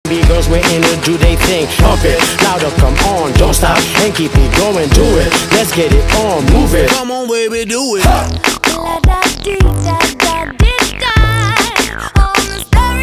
B girls waiting to do they thing. Pump it, louder, come on, don't stop, and keep it going, do it. Let's get it on, move it. Come on, baby, do it. La da dee.